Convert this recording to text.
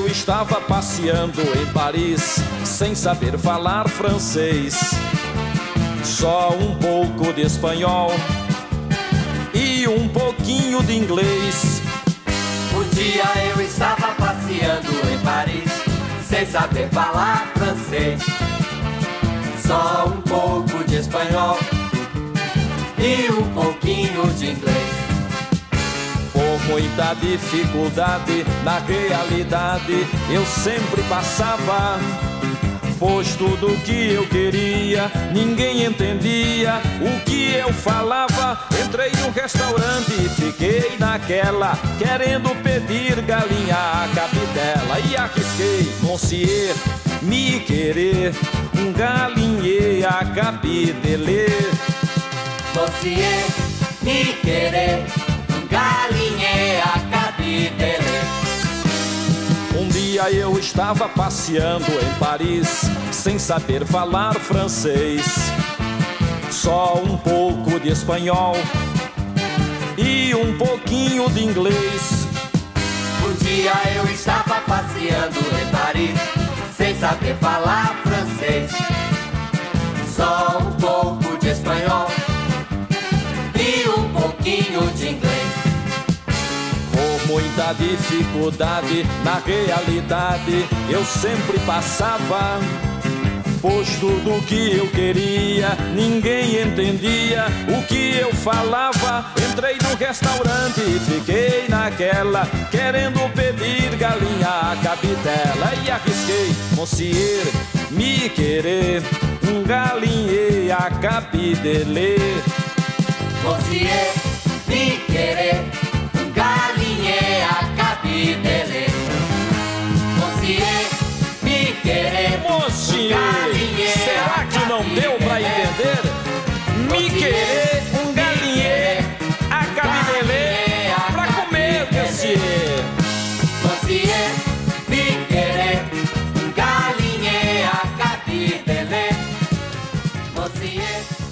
eu estava passeando em Paris, sem saber falar francês, só um pouco de espanhol e um pouquinho de inglês. Um dia eu estava passeando em Paris, sem saber falar francês, só um pouco de espanhol e um pouquinho de inglês. Por muita dificuldade, na realidade eu sempre passava, pois tudo que eu queria ninguém entendia o que eu falava. Entrei num restaurante e fiquei naquela, querendo pedir galinha à cabidela, e arrisquei, monsieur, me querer, um galinhê à cabidele. Monsieur, me querer, um galinhê à cabidele. Um dia eu estava passeando em Paris, sem saber falar francês, só um pouco de espanhol e um pouquinho de inglês. Um dia eu estava passeando em Paris, sem saber falar francês, só um pouco de espanhol e um pouquinho de inglês. Por muita dificuldade, na realidade eu sempre passava, pois tudo que eu queria ninguém entendia o que eu falava. Entrei no restaurante e fiquei naquela, querendo pedir galinha à cabidela, e arrisquei, monsieur, me querer, um galinhê à cabidele. Monsieur, me querer, um galinhê à cabidele. Monsieur, me querer, Mocinho, galinhê será à que não deu pra entender? Me querer, um galinhê à cabidele pra comer, monsieur. Monsieur, me querer, um galinhê à cabidele. Monsieur